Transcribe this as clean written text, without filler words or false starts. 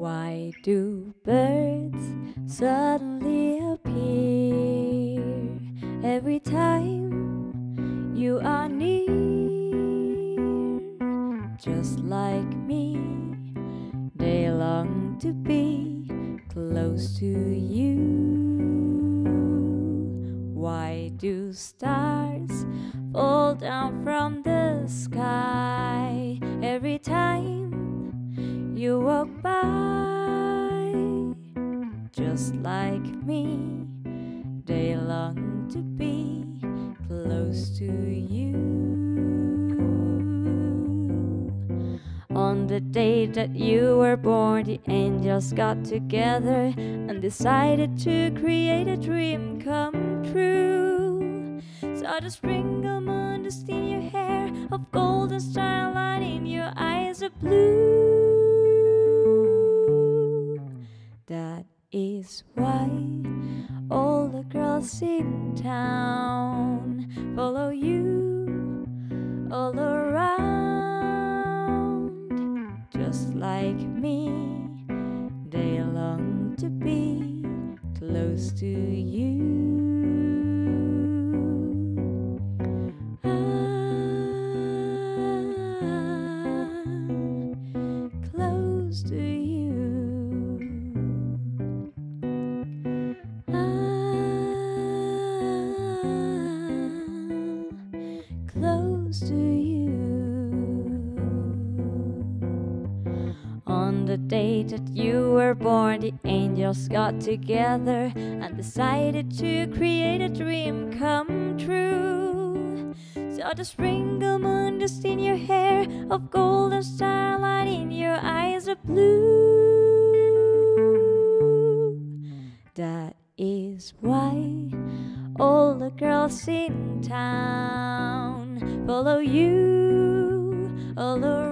Why do birds suddenly appear every time you are near? Just like me, they long to be close to you. Why do stars fall down from the sky every time you walk by? Just like me, they long to be close to you. On the day that you were born, the angels got together and decided to create a dream come true. Saw the sprinkle moon dust in your hair, of golden starlight in your eyes of blue. That is why all the girls in town follow you all around. Just like me, they long to be close to you. Close to you. Close to you. On the day that you were born, the angels got together and decided to create a dream come true. Saw the sprinkle moon dust in your hair, of golden starlight in your eyes of blue. That is why all the girls in town follow you all around.